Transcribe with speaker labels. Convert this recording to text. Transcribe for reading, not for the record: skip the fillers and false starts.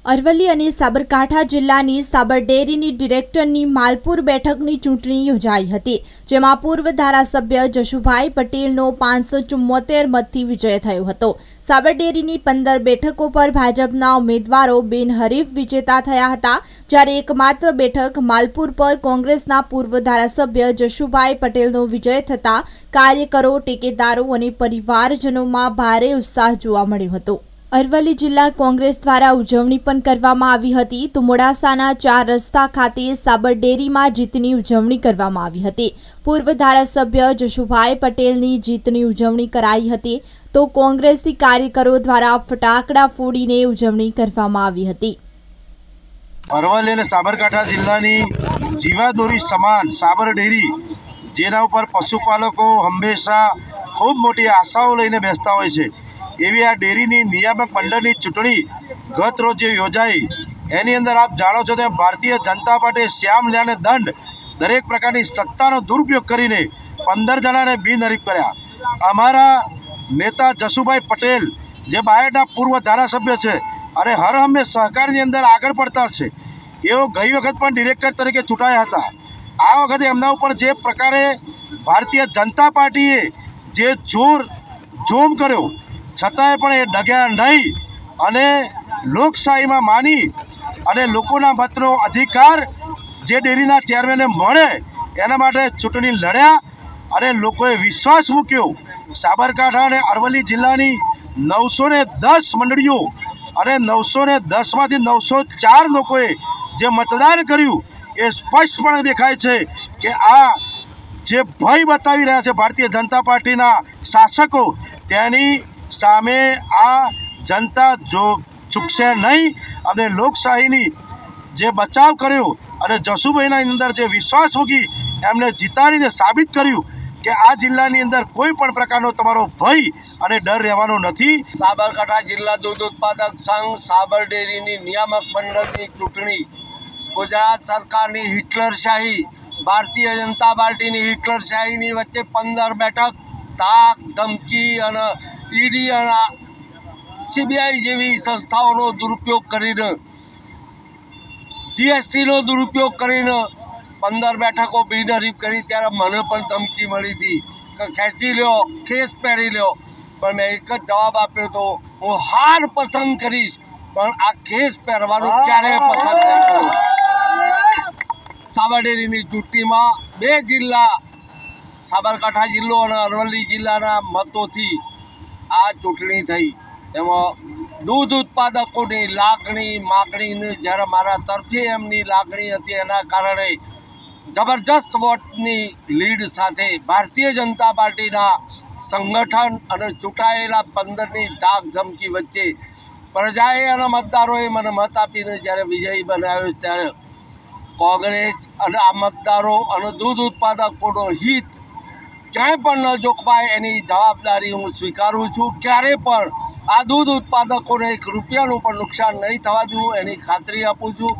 Speaker 1: અરવલ્લી અને સાબરકાંઠા જિલ્લાની સાબર ડેરીની ડિરેક્ટરની માલપુર બેઠકની ચૂંટણી યોજાઈ હતી, જેમાં પૂર્વ ધારાસભ્ય જશુભાઈ પટેલનો 574 મતથી વિજય થયો હતો। સાબર ડેરીની 15 બેઠકો પર ભાજપના ઉમેદવારો બિનહરીફ વિજેતા થયા હતા, જ્યારે એકમાત્ર બેઠક માલપુર પર કોંગ્રેસના પૂર્વ ધારાસભ્ય જશુભાઈ પટેલનો વિજય થતા કાર્યકરો, ટેકેદારો અને પરિવારજનોમાં ભારે ઉત્સાહ જોવા મળ્યો હતો। અરવલ્લી જિલ્લા કોંગ્રેસ દ્વારા ઉજવણી પણ કરવામાં આવી હતી, તો મોડાસાના 4 રસ્તા ખાતે સાબર ડેરીમાં જીતની ઉજવણી કરવામાં આવી હતી। પૂર્વ ધારાસભ્ય જશુભાઈ પટેલની જીતની ઉજવણી કરાઈ હતી, તો કોંગ્રેસી કાર્યકરો દ્વારા ફટાકડા ફોડીને ઉજવણી કરવામાં આવી હતી।
Speaker 2: અરવલ્લી અને સાબરકાંઠા જિલ્લાની જીવાદોરી સમાન સાબર ડેરી, જેના ઉપર પશુપાલકો હંમેશા ખૂબ મોટી આશાઓ લઈને બેસતા હોય છે, એવી આ ડેરીની નિયામક મંડળની ચૂંટણી ગત રોજ યોજાઈ। એની અંદર આપ જાણો છો તેમ ભારતીય જનતા પાર્ટીએ શ્યામ ન્યાયને દંડ દરેક પ્રકારની સત્તાનો દુરુપયોગ કરીને 15 જણાને બિનહરીફ કર્યા। અમારા નેતા જશુભાઈ પટેલ, જે બાયડના પૂર્વ ધારાસભ્ય છે અને હર હંમેશ સહકારની અંદર આગળ પડતા છે, એઓ ગઈ વખત પણ ડિરેક્ટર તરીકે ચૂંટાયા હતા। આ વખતે એમના ઉપર જે પ્રકારે ભારતીય જનતા પાર્ટીએ જે જોમ કર્યો, છતાંય પણ એ ડગ્યા નહીં અને લોકશાહીમાં માની અને લોકોના મતનો અધિકાર જે ડેરીના ચેરમેનને મળે એના માટે ચૂંટણી લડ્યા અને લોકોએ વિશ્વાસ મૂક્યો। સાબરકાંઠા અને અરવલ્લી જિલ્લાની 910 મંડળીઓ અને 910માંથી 904 લોકોએ જે મતદાન કર્યું, એ સ્પષ્ટપણે દેખાય છે કે આ જે ભય બતાવી રહ્યા છે ભારતીય જનતા પાર્ટીના શાસકો, તેની સામે આ જનતા જો ચૂકશે નહીં અને લોકશાહીની જે બચાવ કર્યો અને જશુભાઈના અંદર જે વિશ્વાસ મૂકી એમને જીતાડીને સાબિત કર્યું કે આ જિલ્લાની અંદર કોઈ પણ પ્રકારનો તમારો ભય અને ડર રહેવાનો નથી।
Speaker 3: સાબરકાંઠા જિલ્લા દૂધ ઉત્પાદક સંઘ સાબર ડેરીની નિયામક મંડળની ચૂંટણી ગુજરાત સરકારની હિટલરશાહી, ભારતીય જનતા પાર્ટીની હિટલરશાહીની વચ્ચે 15 બેઠક તાક ધમકી અને ઈડી અને સીબીઆઈ જેવી સંસ્થાઓનો દુરુપયોગ કરીને, જીએસટીનો દુરુપયોગ કરીને 15 બેઠકો બિનહરીફ કરી। ત્યારે મને પણ ધમકી મળી હતી કે ખેંચી લ્યો, કેસ પહેરી લ્યો, પણ મેં એક જ જવાબ આપ્યો હતો, હું હાર પસંદ કરીશ પણ આ કેસ પહેરવાનું ક્યારેય પસંદ નહીં કરું। સાબર ડેરીની ચૂંટણીમાં 2 જિલ્લા, સાબરકાંઠા જિલ્લો અને અરવલ્લી જિલ્લાના મતોથી આ ચૂંટણી થઈ। એમાં દૂધ ઉત્પાદકોની માગણીને જ્યારે મારા તરફે એમની લાગણી હતી, એના કારણે જબરજસ્ત વોટની લીડ સાથે ભારતીય જનતા પાર્ટીના સંગઠન અને ચૂંટાયેલા 15ની ધાક ધમકી વચ્ચે પ્રજાએ અને મતદારોએ મને મત આપીને જ્યારે વિજયી બનાવ્યો, ત્યારે કોંગ્રેસ અને આ મતદારો અને દૂધ ઉત્પાદકોનો હિત ક્યાંય પણ ન જોખમાય એની જવાબદારી હું સ્વીકારું છું। ક્યારે પણ આ દૂધ ઉત્પાદકોને 1 રૂપિયાનું પણ નુકસાન નહીં થવા દઉં એની ખાતરી આપું છું।